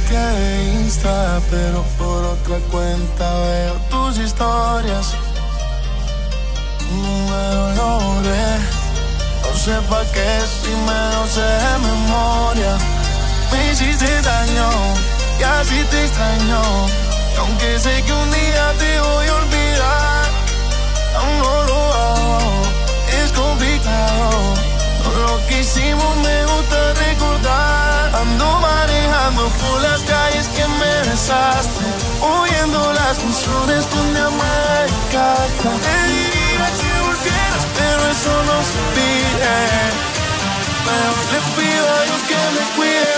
bloqueé de Insta, pero por otra cuenta veo tus historias. No lo logré, no sé pa' qué si me lo sé de memoria. Me hiciste daño y así te extraño, y aunque sé que un día te voy a olvidar, aún no lo hago, es complicado. Todo lo que hicimos me gusta recordar. Ando manejando por las calles que me besaste, oyendo las canciones que un día me dedicaste. Te diría si volvieras, pero eso no se pide. Mejor le pido a Dios que me cuide.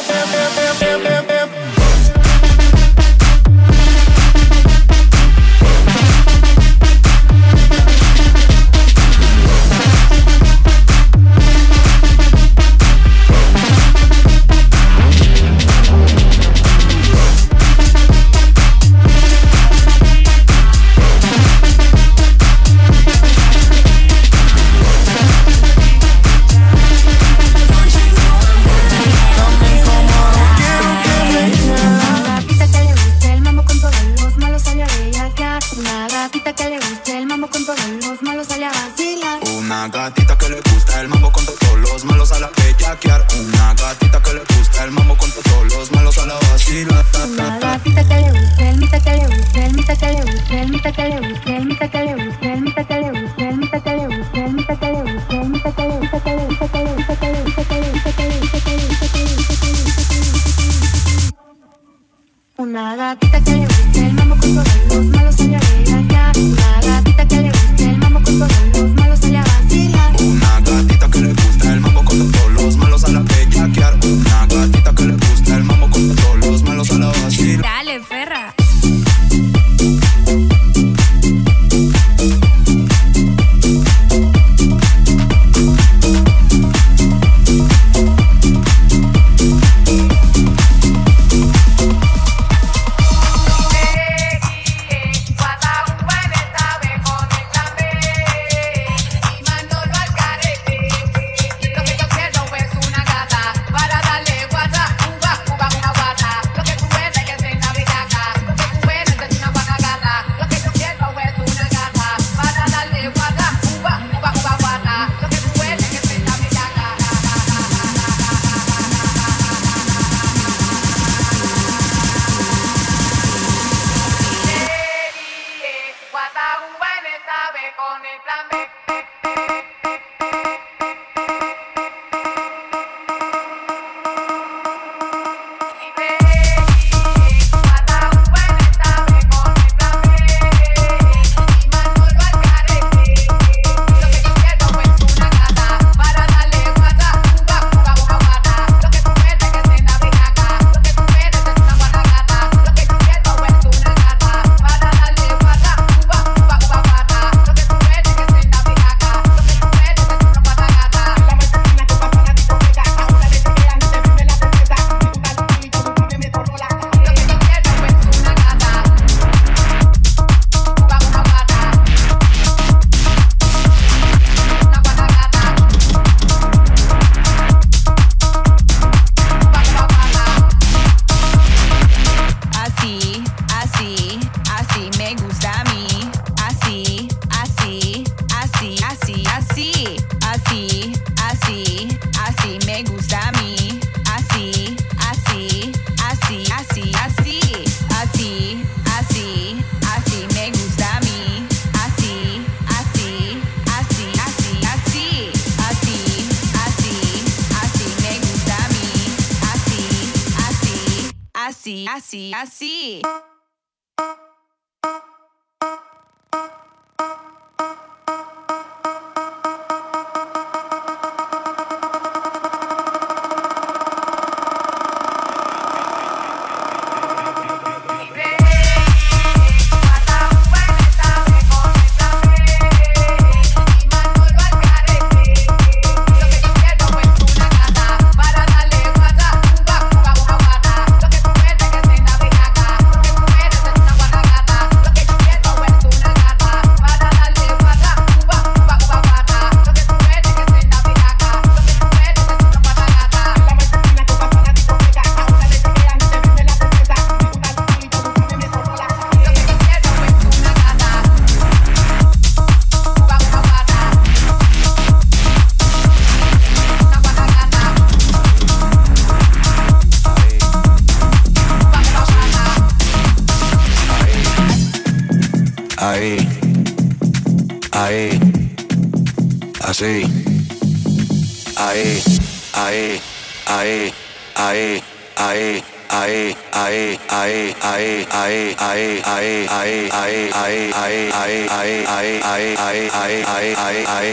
Una gatita que le guste el mambo con todos los malos sale a bellaquear. Una gatita que le guste el mambo con todos los malos sale a vacilar. Una gatita que le gusta el mambo con todos los malos a la bellaquear. Una gatita que le gusta el mambo con todos los malos a la vacilar. Dale, perra. Así. Una Ahí, ahí, así. Ahí, ahí, ahí, ahí, ahí. Ahí, ahí, ahí, ahí, ahí, ahí, ahí, ahí, ahí, ahí, ahí, ahí, ahí, ahí, ahí, ahí, ahí, ahí, ahí,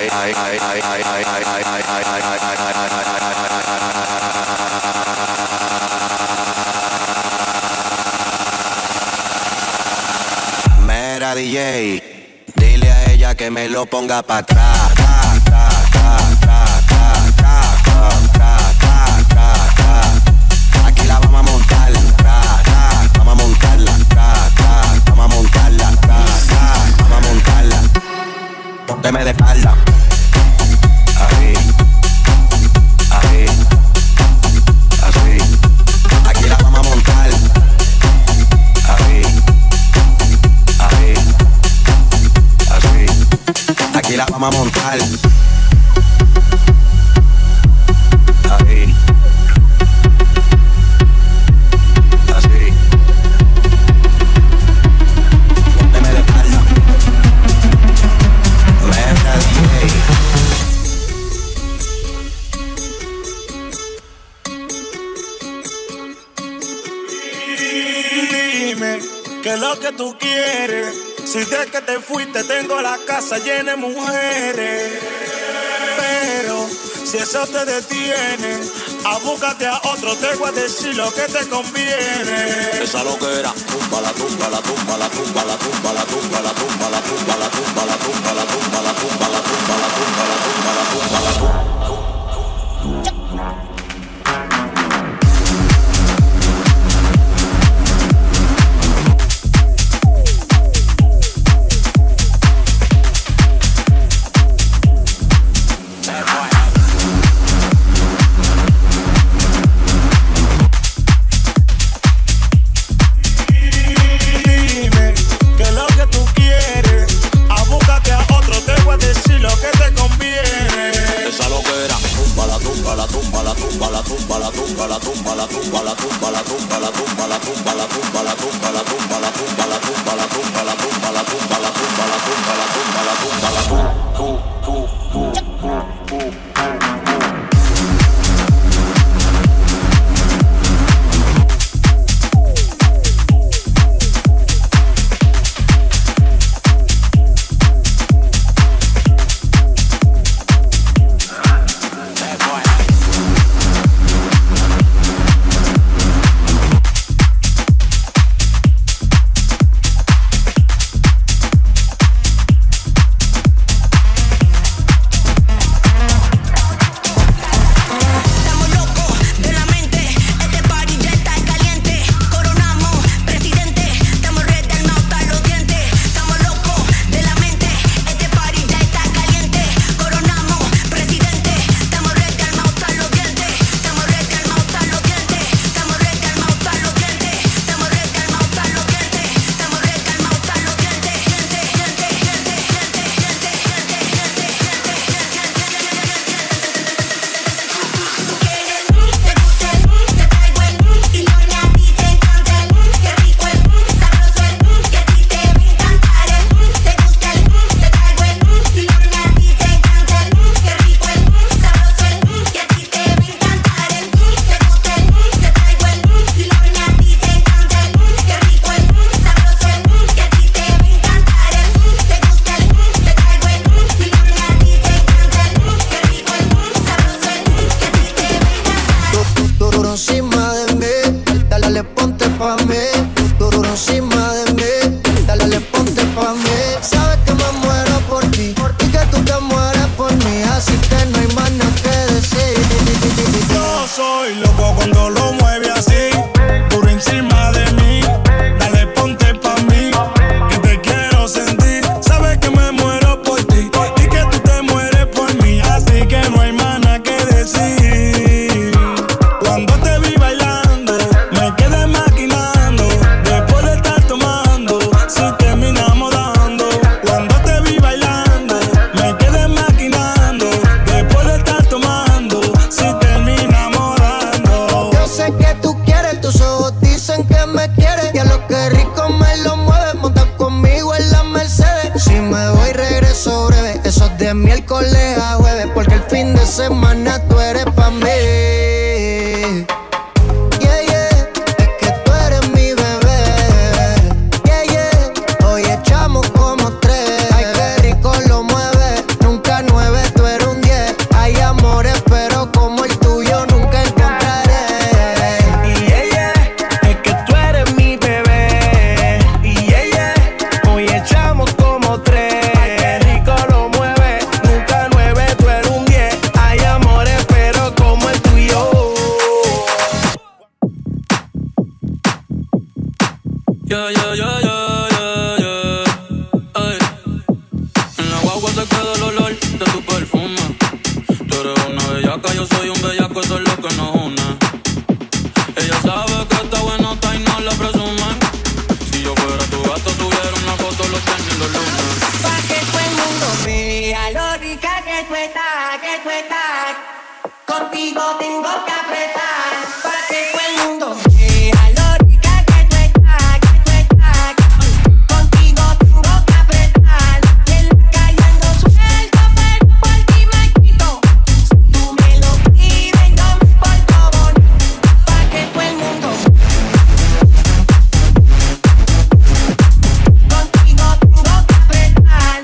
Mira DJ, dile a ella que me lo ponga pa' atrás. Aquí la vamos a montar, vamos a montarla, vamos a montarla, vamos a montarla. Pónteme de espalda. Ahí, ahí, así. Aquí la vamos a montar. Ahí, ahí, así. Aquí la vamos a montar. Ahí. ¿Qué es lo que tú quieres? Si desde que te fuiste tengo la casa llena de mujeres. Pero si eso te detiene, abúscate a otro, te voy a decir lo que te conviene. Esa loquera, tumba la tumba, la tumba, la tumba, la tumba, la tumba, la tumba, la tumba, la tumba, la tumba, la tumba, la tumba, la tumba, la tumba, la tumba, la tumba, la tumba. Dicen Yeah, yeah, yeah, yeah, yeah, yeah. Ay. En la guagua se queda el olor de tu perfume. Tú eres una bellaca, yo soy un bellaco, eso es lo que nos une. Ella sabe que está buenota y no la presume. Si yo fuera tu gato, tuviera una foto los viernes y los lunes. Pa' que todo el mundo vea lo rica que tú estás. Contigo tengo que apretar. Pa' que todo el mundo vea lo rica que tú estás. Contigo tengo que apretar. Y en la calle ando suelto, pero por ti me quito. Tú me lo pides y no me porto bonito. Pa' que todo el mundo contigo tengo que apretar.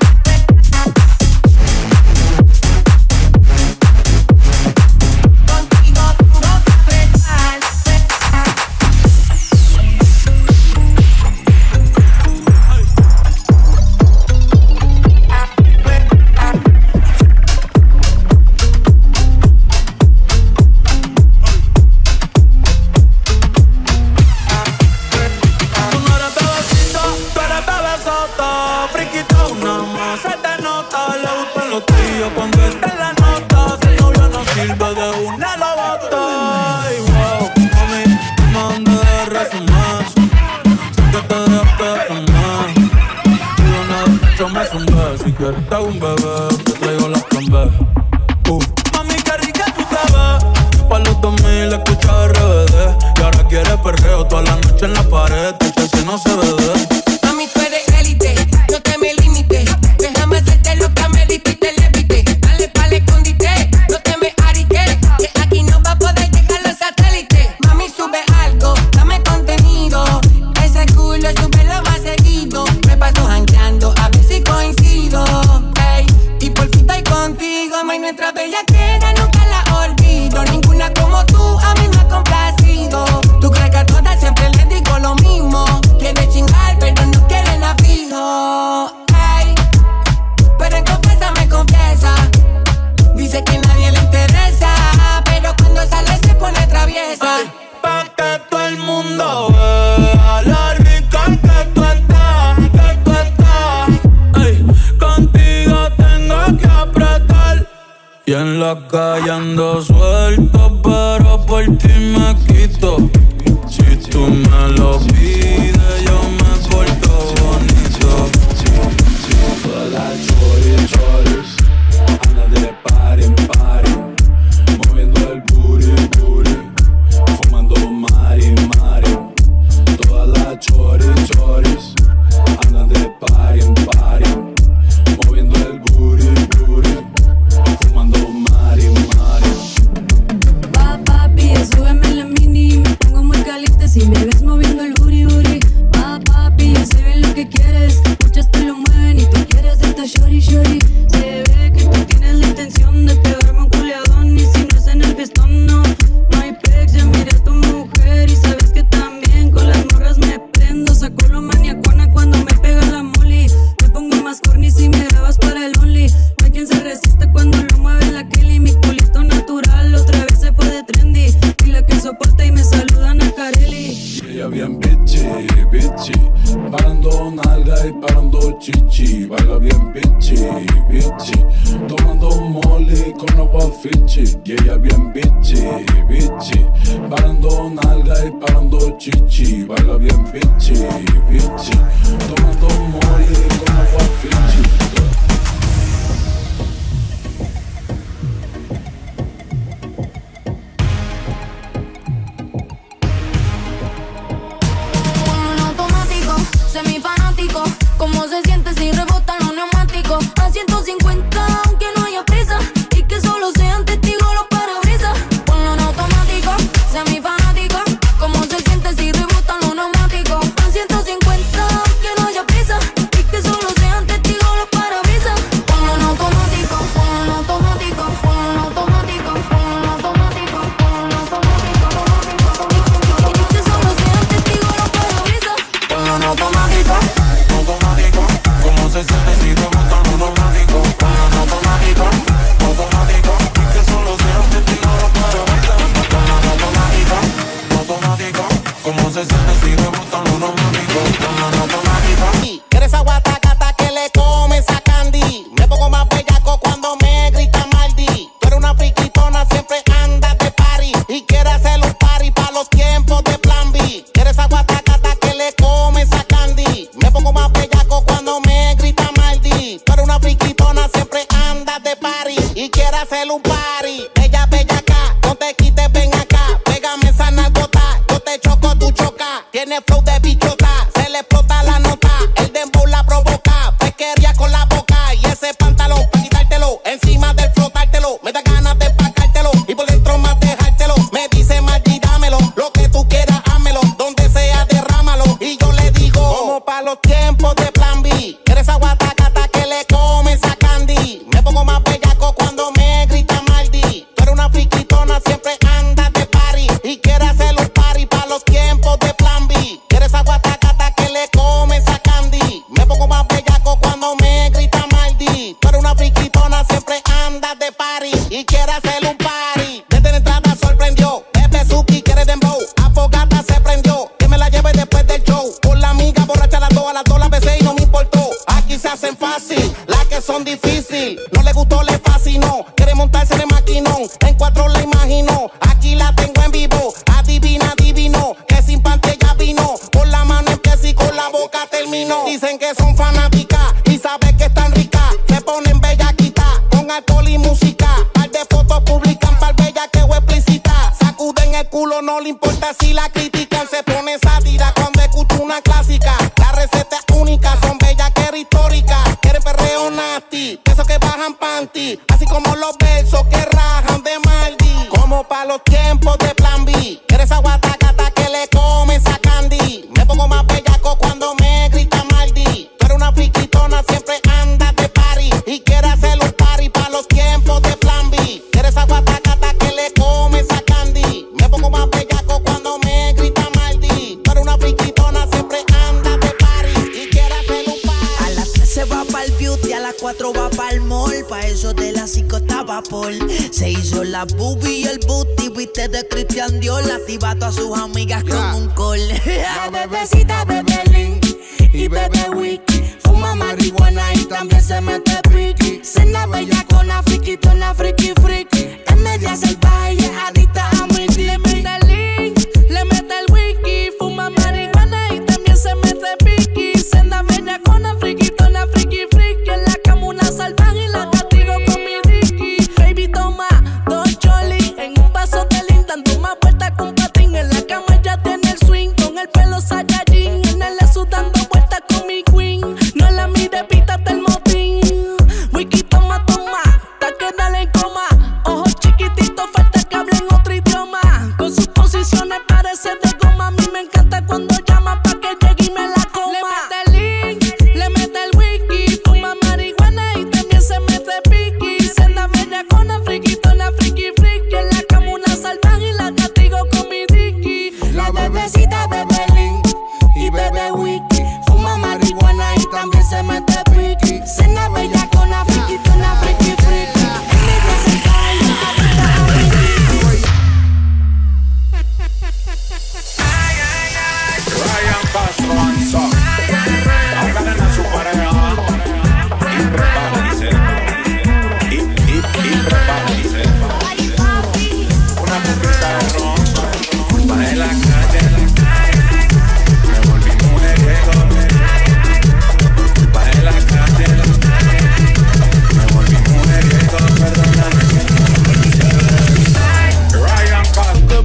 Cuando está en la nota, si el novio no sirve de una lo bota. Ay, wow, mami, mande de resumen. Sé que te dejaste de fumar. Y de una derecha me zumbé. Si quieres te hago un bebé, te traigo las plan B. Mami, qué rica tú te ves. Pa' los 2000 escucha RBD. Y ahora quieres perreo toda la noche en la pared. Que si no se ve de. Mami, tú eres élite, no te me limites. Déjame hacerte lo que me diste y te levite. Dale pa'l escondite, no te me ariques. Que aquí no va a poder dejar los satélites. Mami, sube algo, dame contenido. Ese culo súbelo más seguido. Me paso jangueando, a ver si coincido. Ey, y por fin estoy contigo. May, nuestra bellaquera nunca la olvido. Ninguna como tú a mí me ha complacido. Tú crees que a todas siempre les digo lo mismo. Quiere chingar, pero no quiere nada fijo. Ey, pero en confianza me confiesa. Dice que nadie le interesa, pero cuando sale se pone traviesa. Ay, pa' que todo el mundo vea la rica que tú estás, Ay, contigo tengo que apretar. Y en la calle ando suelto, pero por ti me quito. Si tú me lo pides, yo me porto bonito. Toda la choris, anda de par en par, moviendo el booty, fumando mari. Toda la choris, anda de par en par, moviendo el booty, fumando mari. Va papi, súbeme la mini, me pongo muy caliente si me ves moviendo el booty. Va papi, yo sé bien lo que quieres, muchas te lo mueven y tú quieres de esta shorty. Se ve que tú tienes la intención de pegarme un culeadón y si no es en el fiestón, no hay pex. Ya miré a tu mujer y sabes que también con las morras me prendo. Saco lo maniacona cuando me pega la moli. Me pongo más corny si me grabas para el only. No hay quien se resista cuando lo mueve la Kelly. Mi culito natural otra vez se fue de trendy. Dile que soporta y me saludan a Carelli. Y ella bien bitchy, parando nalga y parando chichi. Baila bien bitchy, tomando molly con agua Fiji. Y ella bien bitchy, parando nalga y parando chichi. Baila bien bitchy, tomando molly con agua Fiji. Semifanático, ¿cómo se siente si rebotan los neumáticos? A 150, aunque no haya prisa, y que solo sean testigos los parabrisas. Ponlo en automático, semifanático, ¿cómo se siente si rebotan los neumáticos? A 150, aunque no haya prisa, y que solo sean testigos los parabrisas. Ponlo en automático, ponlo en automático, ponlo en automático, ponlo en automático, ponlo en automático, y que solo sean testigos los parabrisas. Ponlo en automático, ¿cómo se siente si te botan un automático? Ponlo en automático, y que solo sean testigos los parabrisas. Ponlo en automático, ¿cómo se siente si te botan un automático? tiene flow de bichota, se le explota la nota, el dembow la provoca, pesquería con la boca y ese pantalón pa' quitártelo, encima del flotártelo, me da ganas de empacártelo y por dentro más dejártelo, me dice Margie dámelo, lo que tú quieras hámelo, donde sea derrámalo y yo le digo, como pa' los tiempos de Plan B, eres agua tacata que le come esa candy, me pongo más bellaco cuando me grita Mardi, tú eres una friquitona, siempre andas de party y quieres hacer un party pa' los tiempos de Plan B, eres agua tacata que le come esa candy, me pongo más bellaco cuando me grita Mardi, tú eres una friquitona, siempre andas de party y quieres hacer un party, desde la entrada sorprendió, Pepe Suki quiere dembow, Afogata se prendió, que me la lleve después del show, por la amiga borracha a las dos las besé y no me importó, aquí se hacen fácil, las que son difícil, no le gustó, le fascinó, quiere montarse en el maquinón, en 4 la imaginó, aquí la tengo en vivo, adivina, adivino, que sin panty ella vino, por la mano empieza y con la boca terminó, dicen que son fanáticas y saben que están ricas, se ponen bellaquitas, con alcohol y música, par de fotos publican, par bellaqueo explícita, sacuden el culo, no le importa si la critican, se pone sátira cuando escucha una clásica, la receta es única, son bellaqueras históricas, quieren perreo nasty, esos que bajan panty, así como los versos que rajan de Mardi, como pa' los tiempos de Plan B, eres agua tacata que le come esa candy, me pongo más bellaco cuando me grita Mardi, tú eres una friquitona, siempre andas de party y quieres hacer un party pa' los tiempos de Plan B, eres agua tacata que le come esa candy, me pongo más bellaco cuando me grita Mardi, tú eres una friquitona, siempre andas de party y quieres hacer un party. A las 3 se va pa'l beauty, a las 4 va pa'l mall, pa' eso de las 5 estaba Paul. Se hizo la boobie y el booty, viste de Christian Dior, activa a todas sus amigas con un call. La bebecita bebe Link y bebe Wiki, fuma marihuana y también se mete piqui. Cena bella con la friquitona, friki friki, es media salvaje y es adicta a mi Le mete el Link, le mete el Wiki, fuma marihuana y también se mete piqui. Cena bella con la friquitona, friki friki, en la cama una salvaje y la castigo con mi Ricky. Baby toma 2 cholis en un vaso de Link, dando más vueltas con patín. En la cama ella tiene el swing, con el pelo Saiyajin, en el eso dando vueltas con mi queen. No la mire, pítate el motín. Wiki toma, toma, ta que dale en coma. Ojos chiquititos, falta que hablen otro idioma. Con sus posiciones parece de goma. A mí me encanta cuando llama pa' que llegue y me la coma. Le mete el Link, le mete el Wiki, fuma marihuana y también se mete piqui. Cena bella con la friquitona, friki friki, en la cama una salvaje y la castigo con mi Ricky. La bebecita bebe Link y bebe Wiki, fuma marihuana y también se mete piqui. Cena bella con la friquitona, friki friki, es media salvaje y es adicta a mi Ricky. Ryan Castro and Son. Hablan a su pareja y prepárense. Y prepárense. Una poquita de ron, bajé la calle, me volví mujeriego. Bajé la calle, me volví mujeriego, perdóname. Ryan Castro.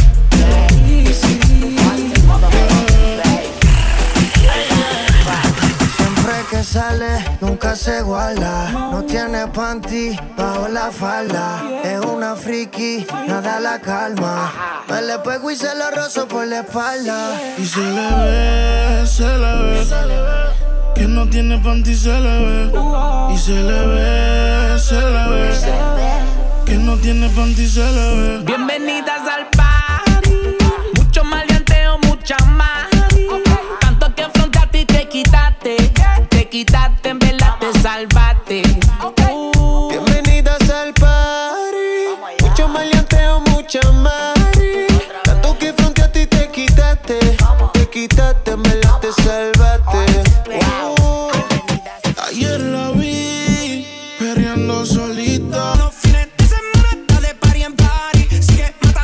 Siempre que sale, nunca se guarda. No tiene panty bajo la falda. Es una friki, nada la calma. Me le pego y se lo rozo por la espalda. Y se le ve, que no tiene panty, se le ve. Y se le ve, que no tiene panty, se le ve. Bienvenidas al party, mucho maleanteo, mucha más. Tanto que afrontaste y te quitaste, en verdad te salvaste. Bienvenidas al party. Mucho maleanteo, mucha más. Tanto que fronteaste y te quitaste, en verdad te salvaste. Ayer la vi perreando solita. Los fines de semana está de party en party, sigue mata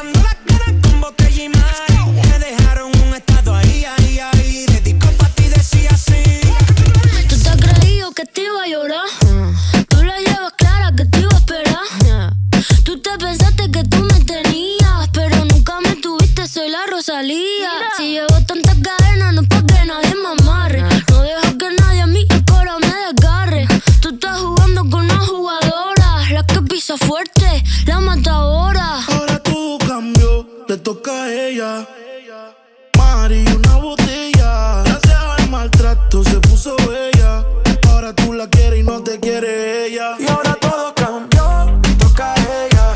parecía Rosalía. Si llevo tantas cadenas, no es pa' que nadie me amarre. No dejo que nadie a mí el coro me desgarre. Tú estás jugando con una jugadora, la que pisa fuerte, la matadora. Ahora todo cambió, le toca a ella. Mari, una botella. Gracias al maltrato se puso bella. Ahora tú la quieres y no te quiere ella. Y ahora todo cambió, le toca a ella.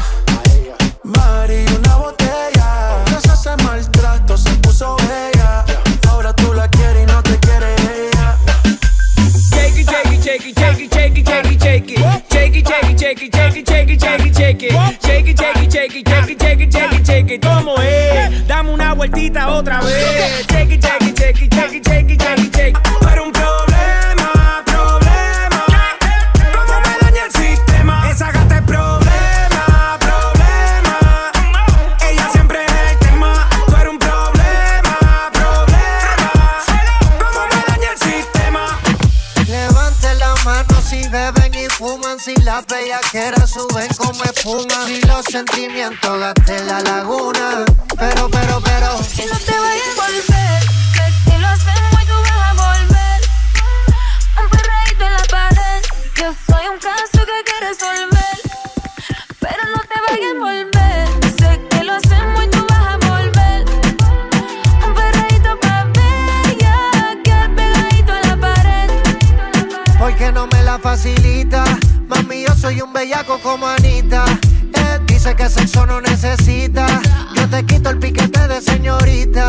Mari, una botella. Gracias al maltrato se puso bella. Ahora tú la quieres y no te quiere ella. Shake it, shake it, shake it, shake it, shake it, shake it, shake it. Shake it, shake it, shake it, shake it, shake it, shake it, shake it. Shake it, shake it, shake it, shake it, shake it, shake it, shake it. ¿Cómo es? Dame una vueltita otra vez. Shake it, shake it, shake it, shake it, shake it, shake it, shake it. Tú eres un problema, problema. ¿Cómo me daña el sistema? Esa gata es problema, problema. Ella siempre es el tema. Tú eres un problema, problema. ¿Cómo me daña el sistema? Levanten la mano si beben y fuman, si las bellaqueras suben como espuma, si los sentimientos gasten la laguna. Pero que no te vayas a volver, sé que lo hacemos y tú vas a volver. Un perreíto en la pared, yo soy un caso que hay que resolver. Pero no te vayas a volver, sé que lo hacemos y tú vas a volver. Un perreíto pa' bella, que pegadito en la pared. porque no me la facilita. Mami, yo soy un bellaco como Anita. Dice que sexo no necesita. Yo te quito el piquete de señorita.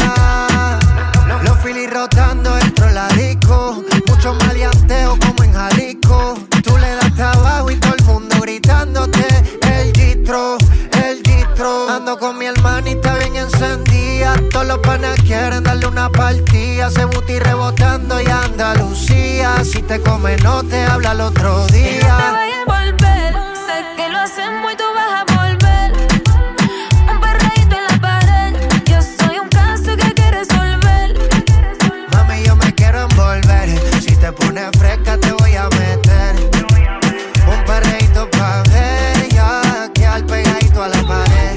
Los filis rotando dentro de la disco. Mucho maleanteo como en Jalisco. Tú le das trabajo y todo el mundo gritándote el distro, el distro. Ando con mi hermanita bien encendida. Todos los panas quieren darle una partida. Se booty rebotando y Andalucía. Si te come no te habla el otro día. Y no te vayas a volver, sé que lo hacemos y tú vas a volver. Un perreíto en la pared, yo soy un caso que hay que resolver. Mami, yo me quiero envolver. Si te pones fresca te voy a meter un perreíto pa' ver, ya que al pegadito a la pared.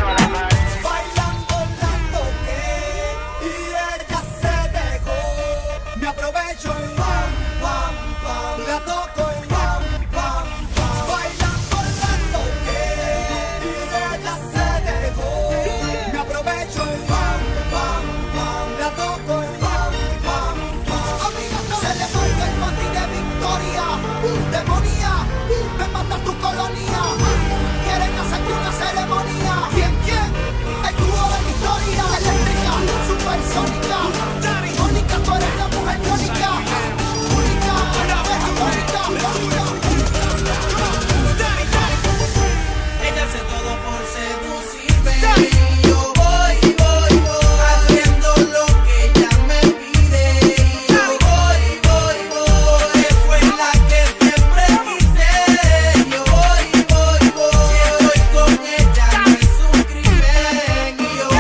Bailando que y ella se dejó. Me aprovecho y pam, pam, pam. La toco y pam, pam, pam. Bailando que y ella se dejó. Me aprovecho y pam, pam, pam. La toco y pam, pam, pam. Amiga, se le marca el mati de victoria. Demonía, me mata tu colonia. Quieren hacerte una ceremonia. ¿Quién? El dúo de mi historia. Eléctrica, supersónica. Mónica, tú eres la mujer crónica. Única, una vez única. Ella hace todo por seducirme. Y yo voy, haciendo lo que ella me pide. Y yo voy, fue la que siempre quise. Yo voy, si estoy con ella no es un crimen. Y yo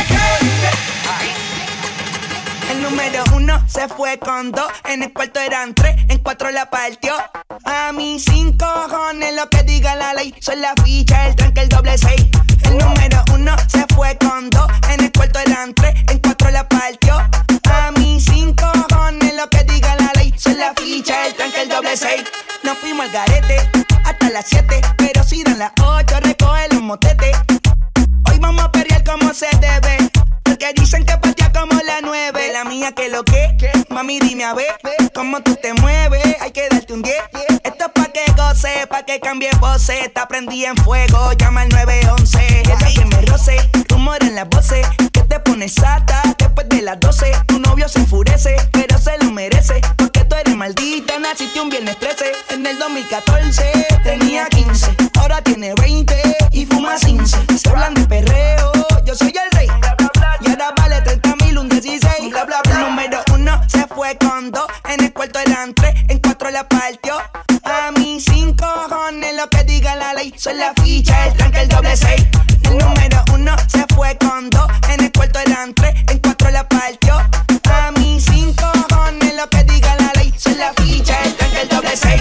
El número 1 se fue con 2, en el cuarto eran 3, en 4 la partió. A mí 5 cojones lo que diga la ley, soy la ficha, el tranque, el doble 6. El número 1 se fue con 2, en el cuarto eran 3, en 4 la partió. A mí 5 cojones lo que diga la ley, soy la ficha, el tranque, el doble 6. Nos fuimos al garete hasta las 7, pero si dan las 8 recoge los motetes. Hoy vamos a perrear como se debe, porque dicen que patea como la 9. La mía que lo que, mami dime a ver cómo tú te mueves, hay que darte un 10. Esto es pa' que goce, pa' que cambie voces. Está prendida en fuego, llama al 911. Ella que me roce, rumor en las voces, que te pones sata después de las 12. Tu novio se enfurece, pero se lo merece, porque tú eres maldita, naciste un viernes 13. En el 2014 tenía 15, ahora tiene 20 y fuma 15. Se hablan de perreo, yo soy el rey, y ahora vale 30.000 un 16. Bla, bla, bla. El número 1 se fue con 2, en el cuarto eran 3, en 4 la partió. A mí 5 cojones lo que diga la ley, soy la ficha, el tranque, el doble 6. El número 1 se fue con 2, en el cuarto eran 3, en 4 la partió. A mí 5 cojones lo que diga la ley, soy la ficha, el tranque, el doble 6.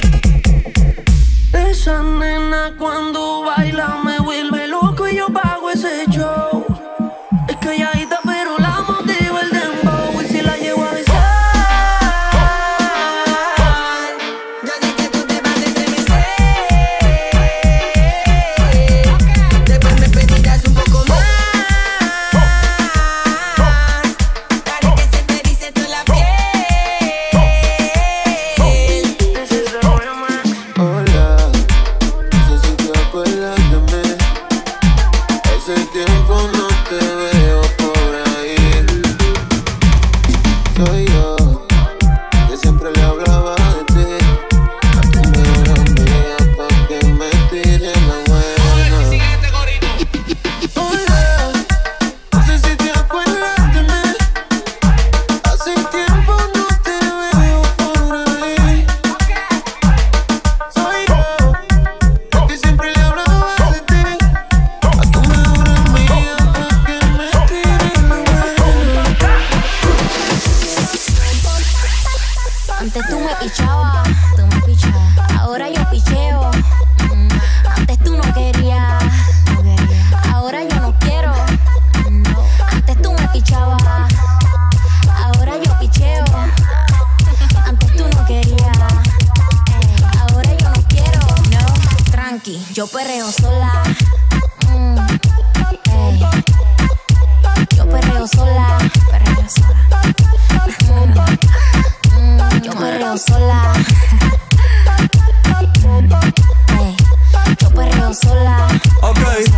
Esa nena cuando baila me vuelve loco y yo pago ese show. Es que ya está Yo perreo sola. Ey. Yo perreo sola. Perreo sola. Yo perreo sola. Ey. Yo perreo sola. Ok,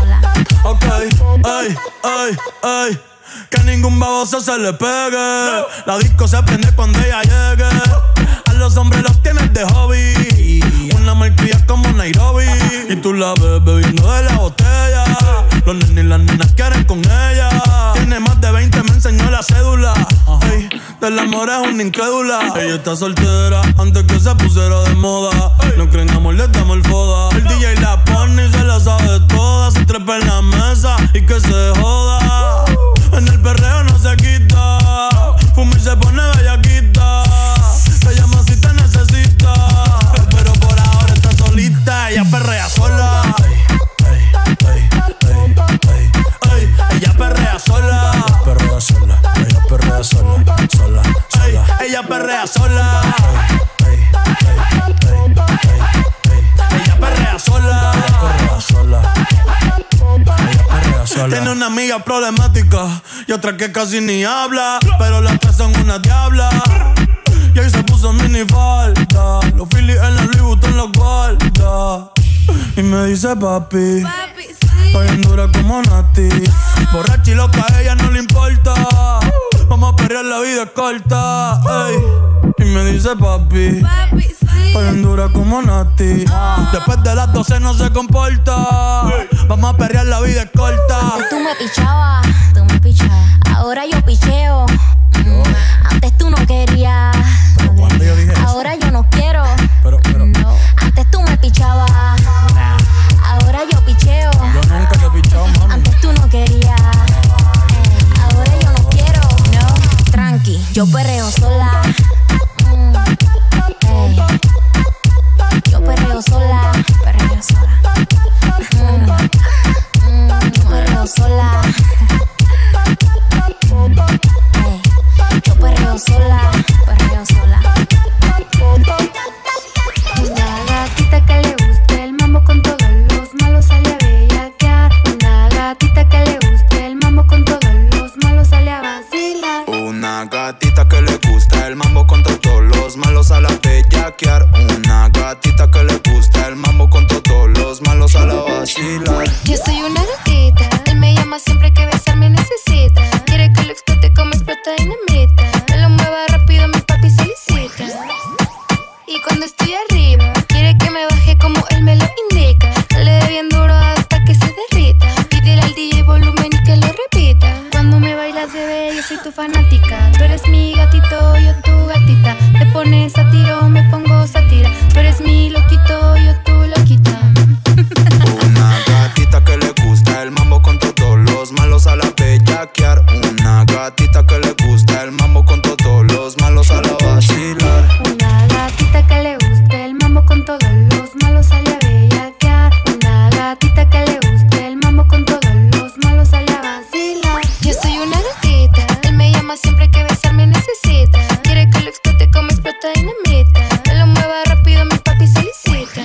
ay, ay, ay. Que ningún baboso se le pegue. La disco se prende cuando ella llegue. A los hombres los tienes de hobby. Una marquilla como Nairobi. Y tú la ves bebiendo de la botella. Los nenes y las nenas quieren con ella. Tiene más de 20, me enseñó la cédula. Ey, del amor es una incrédula. Ella está soltera antes que se pusiera de moda. No creen amor, le damos el foda. El DJ la pone y se la sabe toda. Se trepa en la mesa y que se joda. En el perreo no se quita. Fuma y se pone bellaquita. Te llama si te necesita. Pero por ahora está solita. Ella perrea sola. Ella perrea sola. Perrea sola. Ella perrea sola. Sola. Ella perrea sola. Ella perrea sola. Perrea sola. Tiene una amiga problemática y otra que casi ni habla, pero las tres son una diabla. Y ahí se puso mini falta, los Phillies en la Louis Vuitton los guarda. Y me dice papi, estoy en dura como Nati. Borracha y loca, a ella no le importa. Vamos a perrear, la vida es corta. Ey. Y me dice papi, estoy en dura como Nati. Después de las 12 no se comporta. Vamos a perrear, la vida es corta. Antes tú me pichabas, ahora yo picheo. Antes tú no querías, ahora yo no quiero. No. Antes tú me pichabas, ahora yo picheo. Yo nunca te he pichado, mami. Antes tú no querías, ahora yo no quiero. No, tranqui, yo perreo sola. Yo perreo sola, perreo sola. Yo perreo sola. Yo perreo sola, perreo sola. Una gatita que le guste el mambo con todos los malos sale a bellaquear. Una gatita que le guste el mambo con todos los malos sale a vacilar. Una gatita que le gusta el mambo con todos los malos sale a bellaquear. Una gatita que le gusta el mambo con todos los malos sale a vacilar. Yo soy una gatita, él me llama siempre que besarme necesita. Quiere que lo explote como explota dinamita. Me lo mueva rápido, mi papi solicita. Y cuando estoy arriba, quiere que me baje como él me lo indica. Le dé bien duro hasta que se derrita. Pídele al DJ volumen y que lo repita. Cuando me bailas, bebé, yo soy tu fanática. Tú eres mi gatito, yo tu gatita. Te pones a tiro, me pongo sátira. Tú eres mi loquito, yo tu loquita. Una gatita que le gusta el mambo con todos los malos a la bellaquear. Una gatita que le gusta el mambo con todos los malos a la vacilar. Una gatita que le guste el mambo con todos los malos sale a bellaquear. Una gatita que le guste el mambo con todos los malos sale a vacilar. Yo soy una gatita, él me llama siempre que besarme necesita. Quiere que lo explote como explota dinamita. Me lo mueva rápido, mi papi solicita.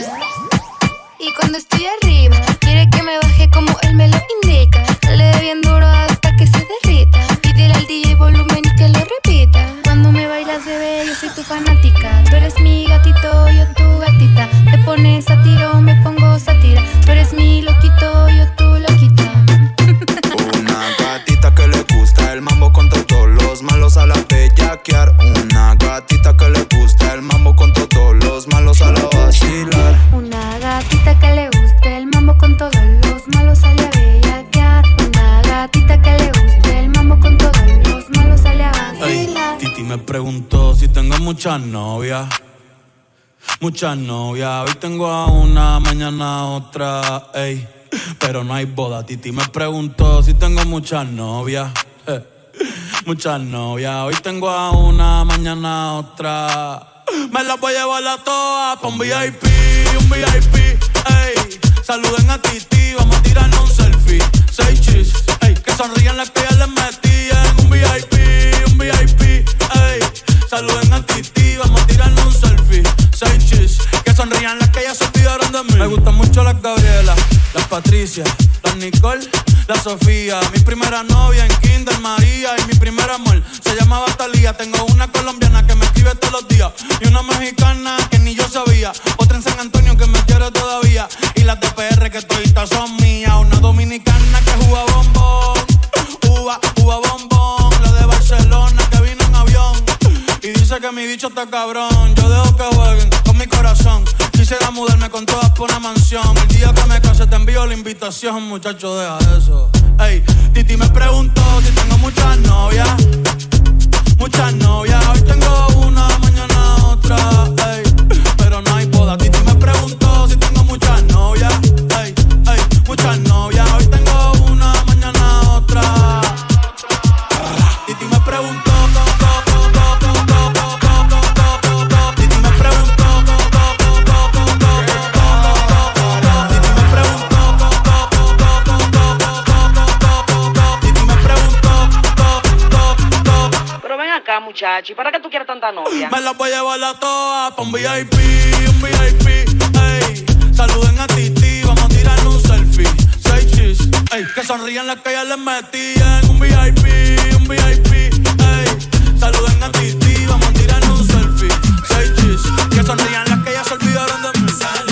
Y cuando estoy arriba, quiere que me baje como él me lo indica. Le dé bien duro hasta que se derrita. Pídele al DJ volumen y que lo repita. Cuando me bailas, bebé, yo soy tu fanática. Tú eres mi gatito, yo tu gatita. Te pones a tiro, me pongo sátira. Tú eres mi loquito, yo tu loquita. Una gatita que le gusta el mambo con todos los malos a la bellaquear. Una gatita que le gusta el mambo con todos los malos a la vacilar. Una gatita que le guste el mambo con todos los malos sale a bellaquear. Una gatita que le guste el mambo con todos los malos sale a vacilar. Titi me preguntó si tengo muchas novias. Muchas novias, hoy tengo a una, mañana a otra, ey. Pero no hay boda. Titi me preguntó si tengo muchas novias. Muchas novias, hoy tengo a una, mañana a otra. Me las voy a llevar a todas pa' un VIP, ey. Saluden a Titi, vamos a tirarnos un selfie. 6 chis, ey. Que sonrían las que ya les metí en un VIP, ey. Saluden a Titi, vamos a tirarnos un selfie. 6 chis, que sonrían las que ya se olvidaron de mí. Me gustan mucho las Gabriela, las Patricia, las Nicole, la Sofía. Mi primera novia en Kinder María. Y mi primer amor se llamaba Talía. Tengo una colombiana que me escribe todos los días y una mexicana que ni yo sabía. Otra en San Antonio que me quiere todavía. Y las de PR que toditas son mías. Una dominicana que juega bombón, uva bombón. La de Barcelona que vino en avión y dice que mi bicho está cabrón. Yo dejo que jueguen con mi corazón. Quisiera mudarme con todas por una mansión. El día que me case te envío la invitación. Muchacho, deja eso. Ey, Titi me preguntó si tengo muchas novias. Muchas novias. Hoy tengo una, mañana otra. Ey, pero no hay boda. Titi me preguntó si tengo muchas novias. Ey, muchas novias. Hoy tengo una, mañana otra. Titi me preguntó. Muchacho, ¿y para qué tú quieres tanta novia? Me las voy a llevar a todas pa' un VIP, ey. Saluden a Titi, vamos a tirar un selfie. 6 chis, ey. Que sonrían las que ya les metí en un VIP, ey. Saluden a Titi, vamos a tirar un selfie. 6 chis, que sonrían las que ya se olvidaron de mí.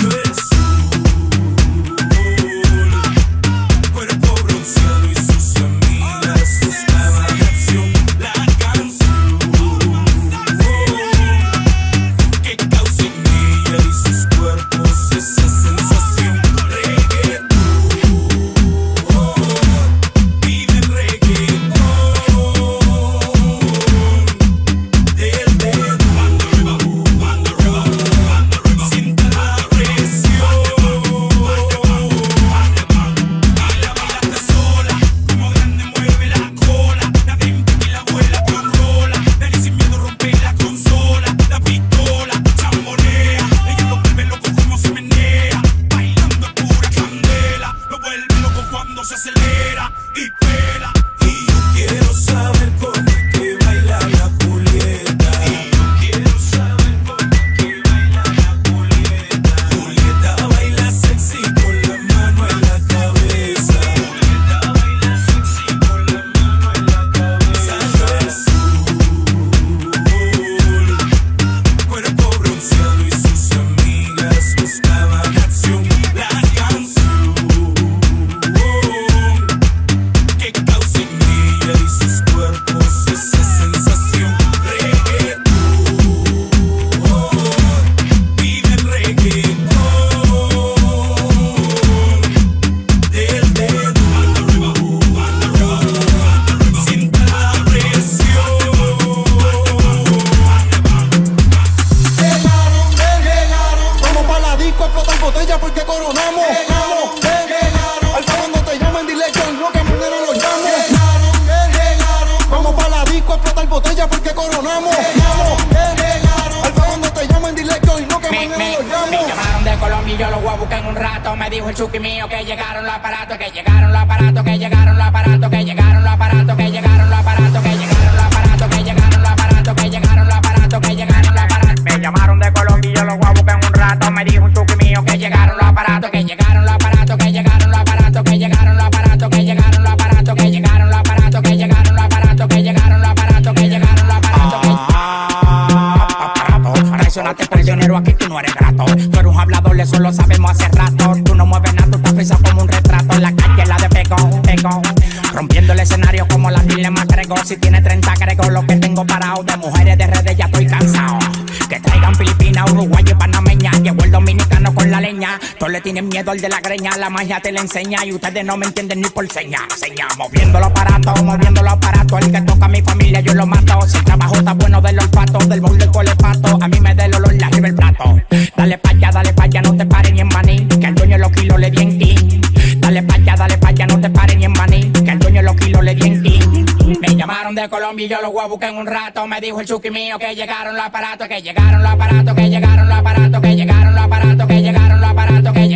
Rompiendo el escenario como la Dile Macrego. Si tiene 30 creo lo que tengo parado. De mujeres de redes ya estoy cansado. Que traigan Filipinas, Uruguay y panameña. Llegó el dominicano con la leña. Todos le tienen miedo al de la greña. La magia te la enseña y ustedes no me entienden ni por seña. Moviendo los aparatos, moviendo los aparatos. El que toca a mi familia yo lo mato. Si el trabajo está bueno del olfato, del bol del colepato. A mí me da el olor, le arriba el plato. Dale pa' allá, no te pares ni en maní. Que al dueño de los kilos le di en king. Dale pa' allá, no te pares ni en maní. Que al dueño de los kilos le di en king. Me llamaron de Colombia y yo los voy a buscar en un rato. Me dijo el chuki mío que llegaron los aparatos, que llegaron los aparatos, que llegaron los aparatos, que llegaron los aparatos, que llegaron los aparatos, que